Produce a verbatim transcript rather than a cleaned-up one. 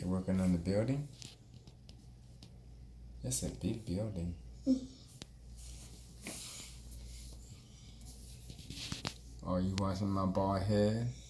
They're working on the building? It's a big building. Are you watching my bald head?